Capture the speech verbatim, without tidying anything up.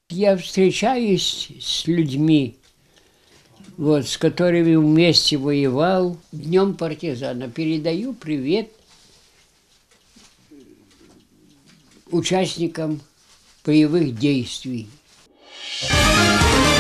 Я встречаюсь с людьми, вот, с которыми вместе воевал. Днем партизана передаю привет участникам боевых действий.